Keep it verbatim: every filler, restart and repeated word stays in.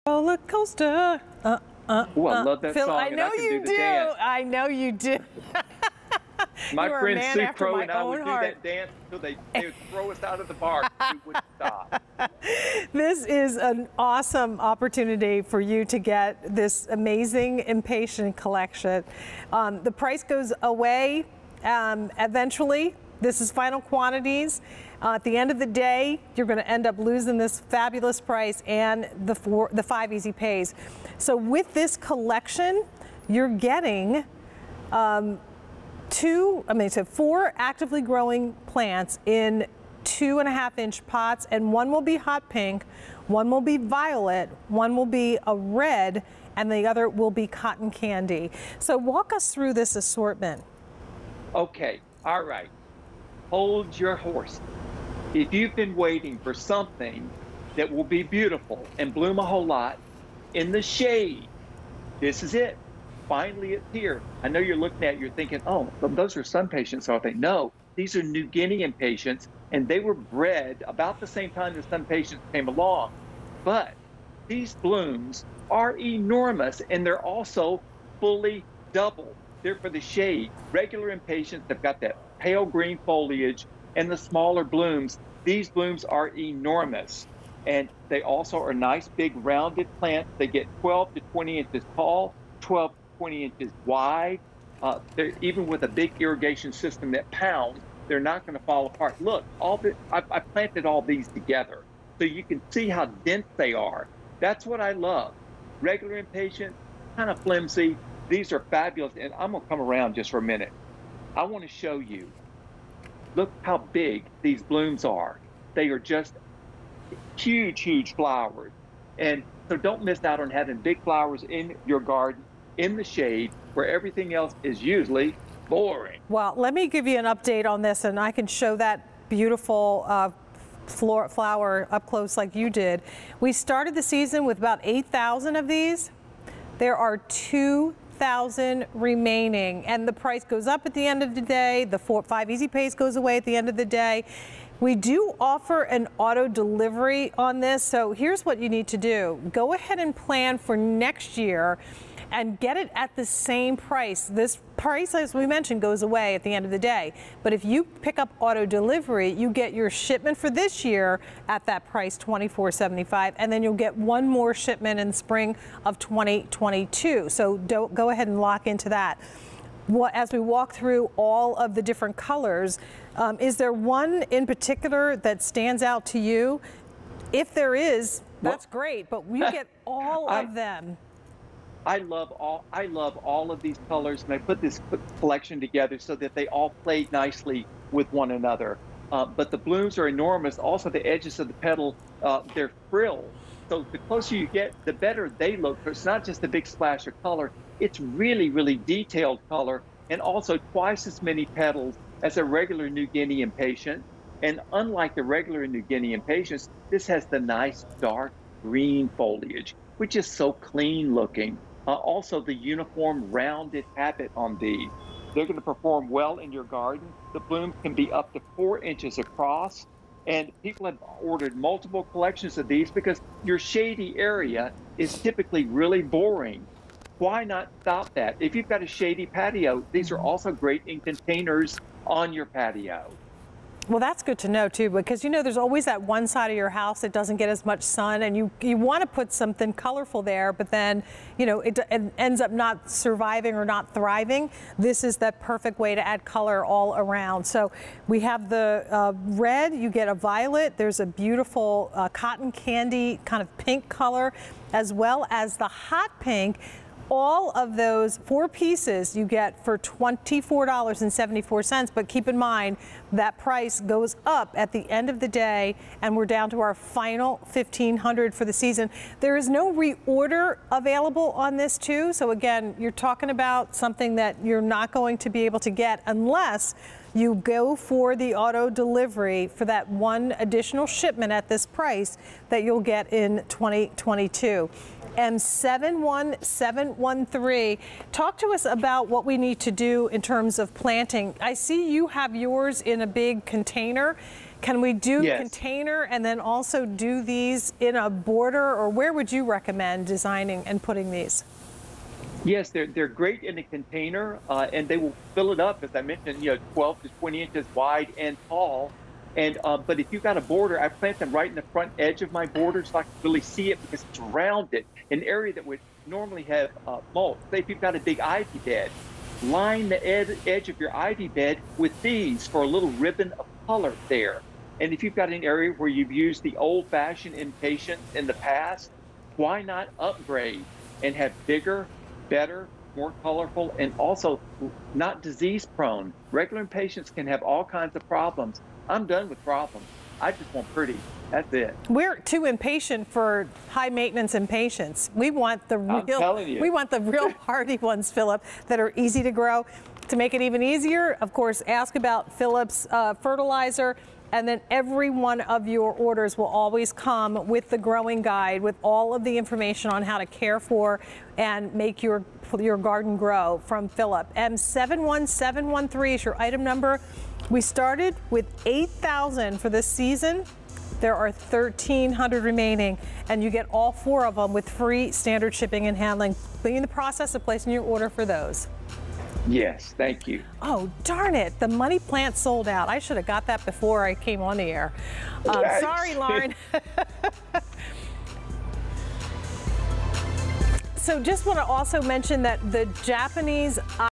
roller coaster. Uh, uh, Oh, I uh. love that Phil, song. I know and I can you do. The do. dance. I know you do. My You are a friend man Sue after Crow my and I would own do heart. that dance until they, they would throw us out of the bar. We wouldn't stop. This is an awesome opportunity for you to get this amazing Impatient collection. Um, the price goes away um, eventually. This is final quantities. Uh, at the end of the day, you're going to end up losing this fabulous price and the four, the five easy pays. So with this collection, you're getting um, two, I mean, so four actively growing plants in two and a half inch pots, and one will be hot pink, one will be violet, one will be a red, and the other will be cotton candy. So walk us through this assortment. Okay, all right. Hold your horse. If you've been waiting for something that will be beautiful and bloom a whole lot in the shade, this is it. Finally, it's here. I know you're looking at it, you're thinking, oh, those are sun patients. So I think, no, these are New Guinea impatiens, and they were bred about the same time the sun patients came along. But these blooms are enormous, and they're also fully double. They're for the shade. Regular impatiens, they've got that pale green foliage and the smaller blooms. These blooms are enormous. And they also are nice, big, rounded plants. They get twelve to twenty inches tall, twelve to twenty inches wide. Uh, they're, even with a big irrigation system that pounds, they're not going to fall apart. Look, all the, I, I planted all these together, so you can see how dense they are. That's what I love. Regular impatient, kind of flimsy. These are fabulous, and I'm going to come around just for a minute. I want to show you. Look how big these blooms are. They are just huge, huge flowers. And so don't miss out on having big flowers in your garden, in the shade, where everything else is usually boring. Well, let me give you an update on this, and I can show that beautiful uh, floor, flower up close like you did. We started the season with about eight thousand of these. There are two thousand remaining, and the price goes up at the end of the day. The four, five easy pays goes away at the end of the day. We do offer an auto delivery on this, so here's what you need to do. Go ahead and plan for next year and get it at the same price. This price, as we mentioned, goes away at the end of the day. But if you pick up auto delivery, you get your shipment for this year at that price, twenty-four seventy-five, and then you'll get one more shipment in spring of twenty twenty-two. So don't go ahead and lock into that. As we walk through all of the different colors, um, is there one in particular that stands out to you? If there is, that's well, great, but you get all I, of them. I love all I love all of these colors, and I put this collection together so that they all play nicely with one another. Uh, but the blooms are enormous. Also, the edges of the petal, uh, they're frilled. So the closer you get, the better they look. It's not just a big splash of color. It's really, really detailed color, and also twice as many petals as a regular New Guinea impatient. And unlike the regular New Guinea impatiens, this has the nice dark green foliage, which is so clean looking. Uh, also, the uniform rounded habit on these. They're going to perform well in your garden. The blooms can be up to four inches across. And people have ordered multiple collections of these because your shady area is typically really boring. Why not stop that? If you've got a shady patio, these are also great in containers on your patio. Well, that's good to know, too, because, you know, there's always that one side of your house that doesn't get as much sun, and you, you want to put something colorful there, but then, you know, it, it ends up not surviving or not thriving. This is the perfect way to add color all around. So we have the uh, red, you get a violet, there's a beautiful uh, cotton candy kind of pink color, as well as the hot pink. All of those four pieces you get for twenty-four dollars and seventy-four cents, but keep in mind that price goes up at the end of the day, and we're down to our final fifteen hundred dollars for the season. There is no reorder available on this too, so again, you're talking about something that you're not going to be able to get unless you go for the auto delivery for that one additional shipment at this price that you'll get in twenty twenty-two. M seven one seven one three. Talk to us about what we need to do in terms of planting. I see you have yours in a big container. Can we do Yes. container and then also do these in a border, or where would you recommend designing and putting these? Yes, they're they're great in a container, uh, and they will fill it up, as I mentioned, you know, twelve to twenty inches wide and tall. And uh, but if you've got a border, I plant them right in the front edge of my border so I can really see it, because it's rounded, an area that would normally have uh, mulch. Say if you've got a big ivy bed, line the ed edge of your ivy bed with these for a little ribbon of color there. And if you've got an area where you've used the old-fashioned impatiens in the past, why not upgrade and have bigger, better, more colorful, and also not disease-prone? Regular impatiens can have all kinds of problems. I'm done with problems. I just want pretty. That's it. We're too impatient for high maintenance impatiens. We want the I'm real, telling you. we want the real hardy ones, Philip, that are easy to grow. To make it even easier, of course, ask about Philip's uh, fertilizer, and then every one of your orders will always come with the growing guide with all of the information on how to care for and make your your garden grow from Philip. M seven one seven one three is your item number. We started with eight thousand for this season. There are thirteen hundred remaining, and you get all four of them with free standard shipping and handling. Be in the process of placing your order for those. Yes, thank you. Oh, darn it. The money plant sold out. I should have got that before I came on the air. Um, Yes. sorry, Lauren. So just want to also mention that the Japanese